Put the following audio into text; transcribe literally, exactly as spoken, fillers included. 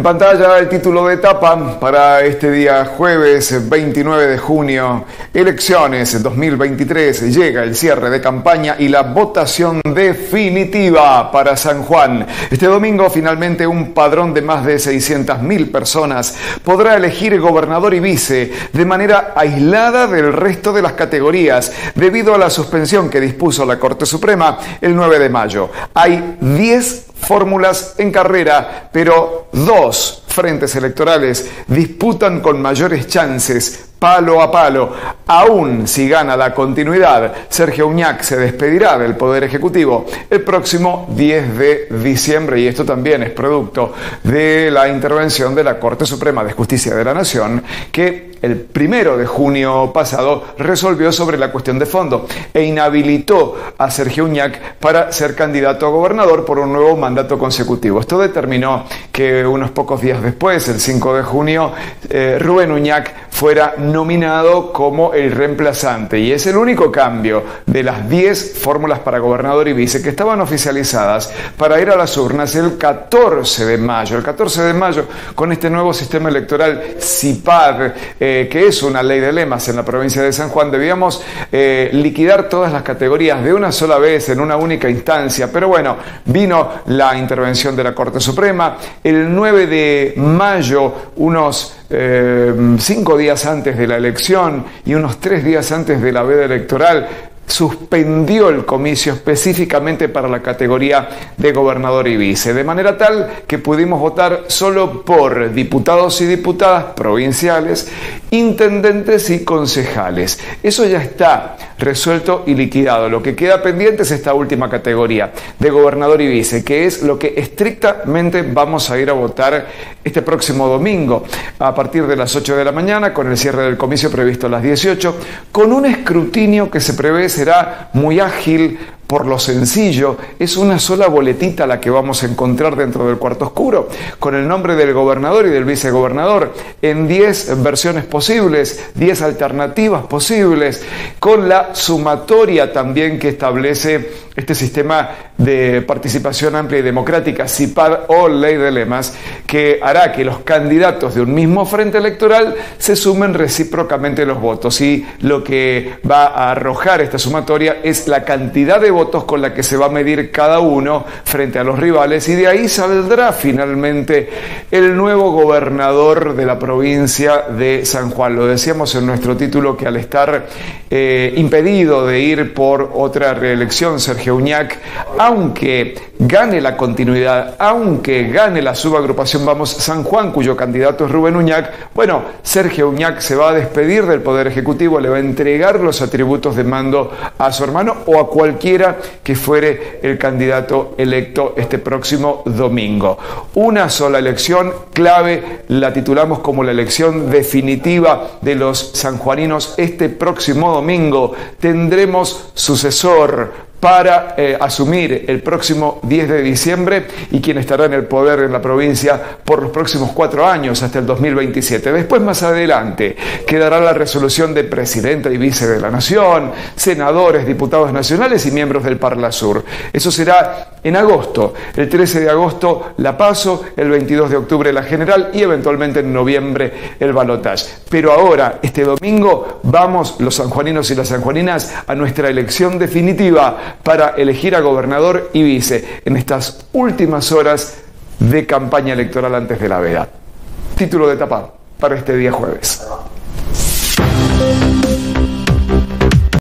pantalla el título de etapa para este día jueves veintinueve de junio. Elecciones dos mil veintitrés. Llega el cierre de campaña y la votación definitiva para San Juan. Este domingo finalmente un padrón de más de seiscientas mil personas podrá elegir gobernador y vice de manera aislada del resto de las categorías debido a la suspensión que dispuso la Corte Suprema el nueve de mayo. Hay diez fórmulas en carrera, pero dos frentes electorales disputan con mayores chances palo a palo. Aún si gana la continuidad, Sergio Uñac se despedirá del Poder Ejecutivo el próximo diez de diciembre, y esto también es producto de la intervención de la Corte Suprema de Justicia de la Nación, que el primero de junio pasado resolvió sobre la cuestión de fondo e inhabilitó a Sergio Uñac para ser candidato a gobernador por un nuevo mandato consecutivo. Esto determinó que unos pocos días después, el cinco de junio, eh, Rubén Uñac fuera nominado como el reemplazante, y es el único cambio de las diez fórmulas para gobernador y vice que estaban oficializadas para ir a las urnas el catorce de mayo. El catorce de mayo, con este nuevo sistema electoral C I P A D, eh, que es una ley de lemas en la provincia de San Juan, debíamos eh, liquidar todas las categorías de una sola vez, en una única instancia, pero bueno, vino la intervención de la Corte Suprema. El nueve de mayo, unos eh, cinco días antes de la elección y unos tres días antes de la veda electoral, suspendió el comicio específicamente para la categoría de gobernador y vice, de manera tal que pudimos votar solo por diputados y diputadas provinciales, intendentes y concejales. Eso ya está resuelto y liquidado. Lo que queda pendiente es esta última categoría de gobernador y vice, que es lo que estrictamente vamos a ir a votar este próximo domingo a partir de las ocho de la mañana, con el cierre del comicio previsto a las dieciocho, con un escrutinio que se prevé será muy ágil. Por lo sencillo, es una sola boletita la que vamos a encontrar dentro del cuarto oscuro, con el nombre del gobernador y del vicegobernador en diez versiones posibles, diez alternativas posibles, con la sumatoria también que establece este sistema de participación amplia y democrática, C I P A D o ley de lemas, que hará que los candidatos de un mismo frente electoral se sumen recíprocamente los votos, y lo que va a arrojar esta sumatoria es la cantidad de votos con la que se va a medir cada uno frente a los rivales, y de ahí saldrá finalmente el nuevo gobernador de la provincia de San Juan. Lo decíamos en nuestro título, que al estar eh, impedido de ir por otra reelección Sergio Uñac, aunque gane la continuidad, aunque gane la subagrupación Vamos San Juan, cuyo candidato es Rubén Uñac, bueno, Sergio Uñac se va a despedir del Poder Ejecutivo, le va a entregar los atributos de mando a su hermano o a cualquiera que fuere el candidato electo este próximo domingo. Una sola elección clave, la titulamos como la elección definitiva de los sanjuaninos. Este próximo domingo tendremos sucesor para eh, asumir el próximo diez de diciembre, y quien estará en el poder en la provincia por los próximos cuatro años hasta el dos mil veintisiete. Después, más adelante, quedará la resolución de presidente y vice de la Nación, senadores, diputados nacionales y miembros del Parlasur. Eso será en agosto. El trece de agosto la PASO, el veintidós de octubre la general y eventualmente en noviembre el balotaje. Pero ahora, este domingo, vamos los sanjuaninos y las sanjuaninas a nuestra elección definitiva para elegir a gobernador y vice en estas últimas horas de campaña electoral antes de la veda. Título de etapa para este día jueves.